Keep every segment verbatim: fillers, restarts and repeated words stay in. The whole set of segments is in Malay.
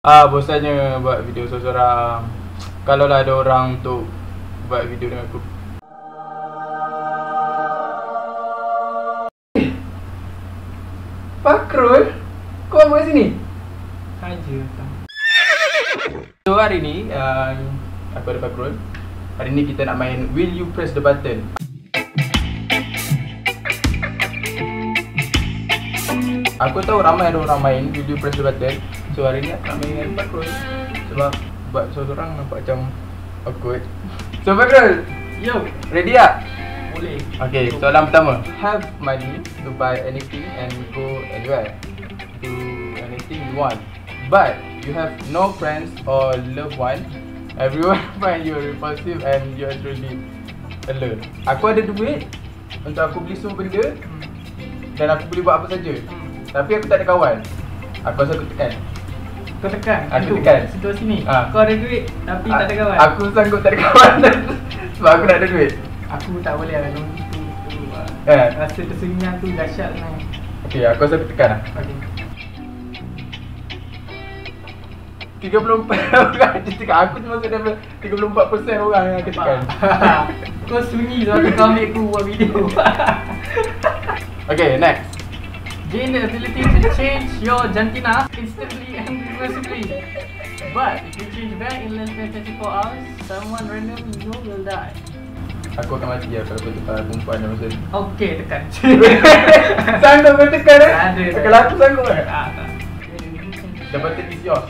Ah, bosannya buat video seorang-seorang. Kalau lah ada orang untuk buat video dengan aku. Fakrul, kau apa kat sini? Saja. So hari ni, uh, aku ada Fakrul. Hari ni kita nak main Will You Press the Button. Aku tahu ramai ada orang main Will You Press the Button. So hari ni aku nak main dengan Fakrul. Sebab buat seorang-seorang nampak macam awkward. So Fakrul, Yo, ready tak? boleh. Okay, soalan pertama. Have money to buy anything and go anywhere. Do anything you want. But you have no friends or loved one. Everyone find you repulsive and you're truly alone. Aku ada duit untuk aku beli semua benda Hmm. dan aku boleh buat apa saja. Hmm. Tapi aku tak ada kawan. Aku rasa aku tekan. Kau tekan. Aku Itu, tekan. situasi ni. Ha. Kau ada duit tapi tak ada kawan. Aku sanggup tak ada kawan sebab aku nak ada duit. Aku tak boleh lah kalau itu. tu, uh, Eh. Rasa kesunyian tu dahsyat lah. Okay, aku rasa aku tekan lah. Okay. tiga puluh empat orang je tekan. Aku tu masuk dalam tiga puluh empat peratus orang yang aku tekan. Kau sunyi sebab kau ambil aku buat video. Okay, next. Gain the ability to change your jantina instantly and reversibly. But if you change back in less than twenty-four hours, someone random you know will die. Aku akan mati lah kalau kau tukar perempuan dalam masa ni. Okay, tekan. Sanggup kau tekan eh? Ada. Kalau aku sanggup eh? Ah, tak. The button is yours.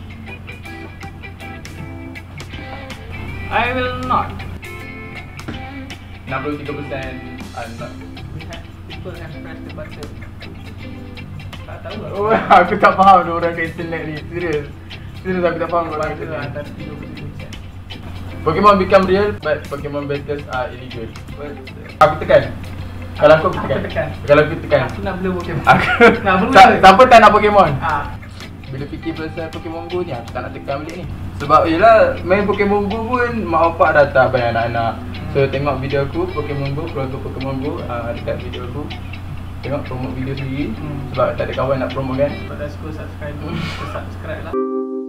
I will not. enam puluh tiga peratus I'm not. We have people have pressed the button. Tak tahu lah. Oh, aku tak faham ada orang kat internet ni. Serius. Serius aku tak faham orang kat Button lah, internet. antara tiga puluh tiga peratus. Pokemon become real but Pokemon battles are illegal. Aku tekan. Kalau aku, aku Aku tekan. tekan. Kalau aku tekan. Aku nak blur Pokemon. Aku Nak blur. Sa- Siapa tak nak Pokemon? Ah. Bila fikir pasal Pokemon Go ni, aku tak nak tekan balik ni. Sebab yelah, main Pokemon Go pun mak bapak datang banyak anak-anak. So tengok video aku, Pokemon Go, keluarga Pokemon Go uh, dekat video aku. Tengok promote video sendiri. Hmm. Sebab tak ada kawan nak promote kan. Kalau dah suka subscribe tu, kita subscribe lah.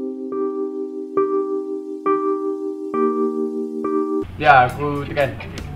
Ya, aku tekan.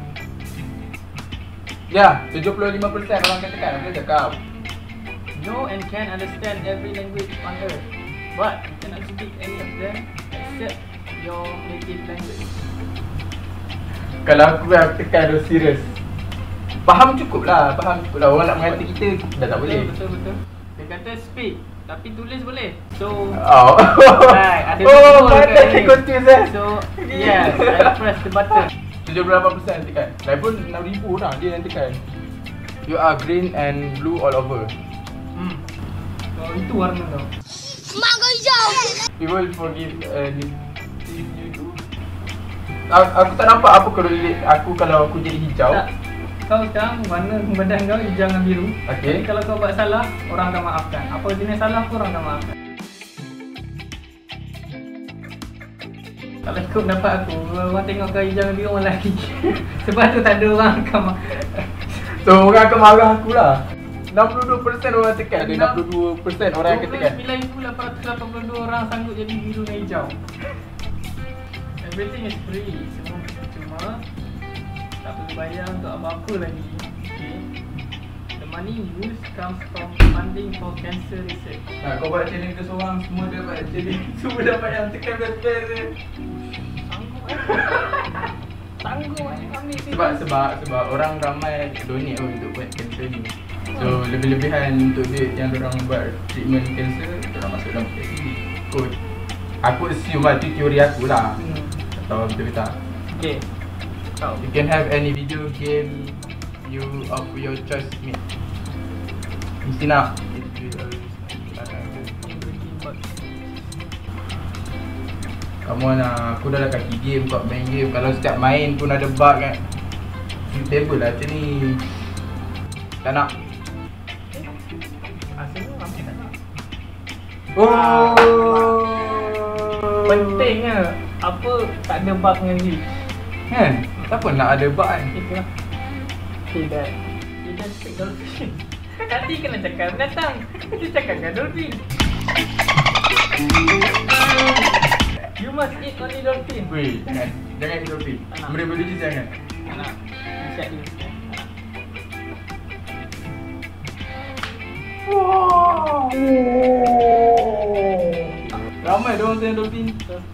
Ya, tujuh puluh lima peratus orang akan tekan. Aku cakap. Know and can understand every language on earth, but you cannot speak any of them except your native language. Kalau aku aku tekan tu serius. Faham cukup lah, faham cukup lah. Orang nak mengata kita dah tak boleh. Betul, betul. Dia kata speak, tapi tulis boleh. So, Oh. right, ada Oh, betul mana kat dia ni. confused eh. So, yes, I press the button. tujuh puluh lapan peratus tekan. Lagipun enam ribu orang dia yang tekan. You are green and blue all over. Hmm. Oh, itu warna tau. Mak kau hijau. People forgive anything you do. Aku, aku tak nampak apa correlate aku kalau aku jadi hijau. Tak. Kau sekarang warna badan kau hijau dengan biru. Okey. Jadi kalau kau buat salah, orang akan maafkan. Apa jenis salah pun orang akan maafkan. Kalau ikut pendapat aku, orang tengok kau hijau dengan biru orang lelaki. Sebab tu tak ada orang akan maafkan. So orang akan marah aku lah. enam puluh dua peratus orang tekan. Ada enam puluh dua peratus orang yang akan tekan. dua puluh sembilan ribu lapan ratus lapan puluh dua orang sanggup jadi biru dan hijau. Everything is free. Semua cuma tak perlu bayar untuk apa-apa lagi. Okay. The money used comes from funding for cancer research. Nah, kau buat challenge ke seorang, semua dapat challenge. Semua dapat yang tekan best-best je. Sanggup eh. Sanggup eh ambil sini. Sebab sebab sebab orang ramai donate pun untuk buat cancer ni. So lebih-lebihan untuk duit yang orang buat treatment cancer, orang masuk dalam paket sini. Kot. Aku assume lah, tu teori aku lah. Hmm. Tak tahu betul ke tak. Okay. Kau. You can have any video game you of your choice made. Mesti nak. Kamu nak, aku dah lah kaki game, kau main game. Kalau setiap main pun ada bug kan. Suitable lah macam ni. Tak nak. Asalnya ramai tak nak. Oh. Pentingnya apa tak ada bug dengan glitch. Kan? Siapa nak ada bug kan? Itulah. Okay, dah. You just speak dolphin. Nanti kena cakap binatang. Dia cakap dengan dolphin. dolphin. Weh, jangan. Jangan eat dolphin. Tak nak. Marine biology jangan. Tak nak. Siap dulu. Tak nak. Wow. Ramai dia orang tengok dolphin.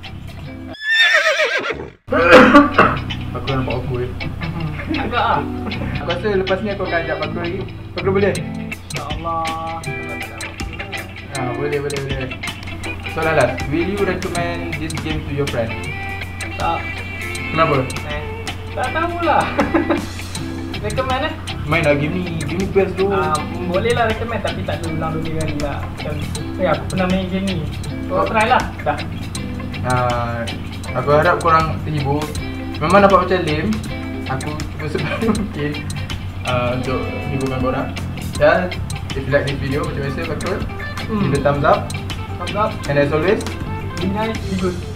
Aku nampak awkward. Agak ah. Aku rasa lepas ni aku akan ajak Pakru lagi. Pakru boleh? InsyaAllah. Ha, boleh, boleh, boleh. So Lalas, will you recommend this game to your friend? Tak. Kenapa? Eh. Tak tahulah. Recommend eh? Main lah game ni, game ni best tu. Ah, boleh lah recommend tapi tak ada ulang dua kali lah. Macam, eh aku pernah main game ni. Kau try lah. Dah. Uh, aku harap korang terhibur. Memang nampak macam lame. Aku cuba sebanyak mungkin uh, untuk hiburkan korang. Dan if you like this video, macam biasa Pakru, Hmm. give the thumbs up. Thumbs up. And as always, Be nice, be good.